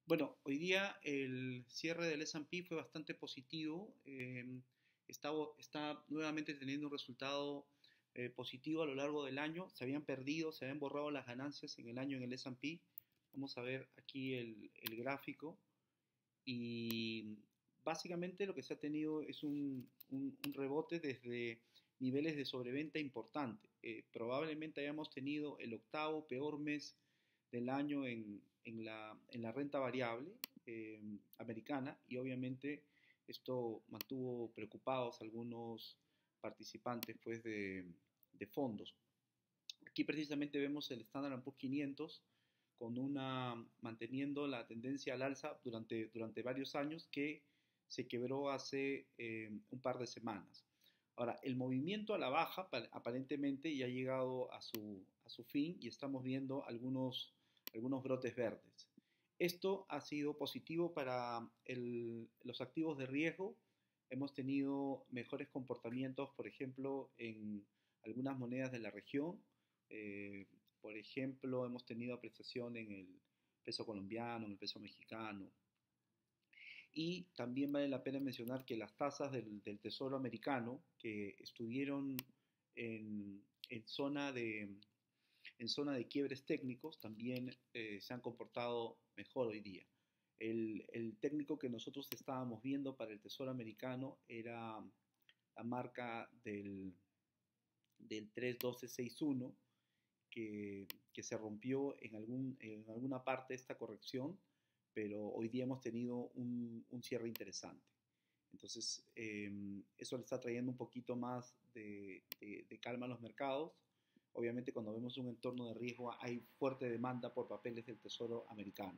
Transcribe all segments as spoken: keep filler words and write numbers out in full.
Bueno, hoy día el cierre del S and P fue bastante positivo. eh, está, está nuevamente teniendo un resultado eh, positivo a lo largo del año. Se habían perdido, se habían borrado las ganancias en el año en el S and P. Vamos a ver aquí el, el gráfico. Y básicamente lo que se ha tenido es un, un- un rebote desde niveles de sobreventa importante. Eh, probablemente hayamos tenido el octavo peor mes del año en, en la, en la renta variable eh, americana, y obviamente esto mantuvo preocupados a algunos participantes pues, de, de fondos. Aquí precisamente vemos el Standard and Poor's quinientos con una, manteniendo la tendencia al alza durante, durante varios años, que se quebró hace eh, un par de semanas. Ahora, el movimiento a la baja aparentemente ya ha llegado a su, a su fin, y estamos viendo algunos, algunos brotes verdes. Esto ha sido positivo para el, los activos de riesgo. Hemos tenido mejores comportamientos, por ejemplo, en algunas monedas de la región. Eh, por ejemplo, hemos tenido apreciación en el peso colombiano, en el peso mexicano. Y también vale la pena mencionar que las tasas del, del Tesoro americano, que estuvieron en, en zona de, en zona de quiebres técnicos, también eh, se han comportado mejor hoy día. El, el, técnico que nosotros estábamos viendo para el Tesoro americano era la marca del, del tres doce sesenta y uno, que, que, se rompió en, algún, en alguna parte de esta corrección, pero hoy día hemos tenido un, un cierre interesante. Entonces, eh, eso le está trayendo un poquito más de, de, de calma a los mercados. Obviamente, cuando vemos un entorno de riesgo, hay fuerte demanda por papeles del Tesoro americano.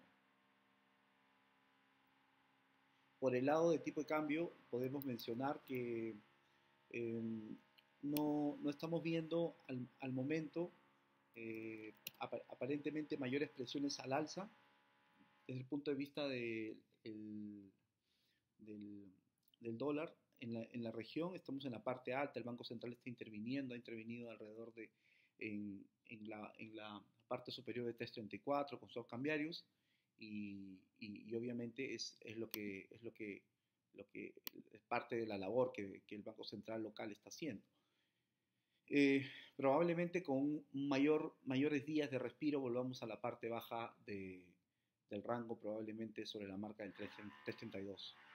Por el lado de tipo de cambio, podemos mencionar que eh, no, no, estamos viendo al, al momento eh, ap aparentemente mayores presiones al alza desde el punto de vista de, el, del, del, dólar en la, en la región. Estamos en la parte alta, el Banco Central está interviniendo, ha intervenido alrededor de en, en, la, en la parte superior de tres treinta y cuatro con swap cambiarios, y, y, y obviamente es, es, lo que, es lo que, lo que es parte de la labor que, que el Banco Central local está haciendo. Eh, probablemente con un mayor, mayores días de respiro volvamos a la parte baja de, del rango, probablemente sobre la marca del tres treinta y dos.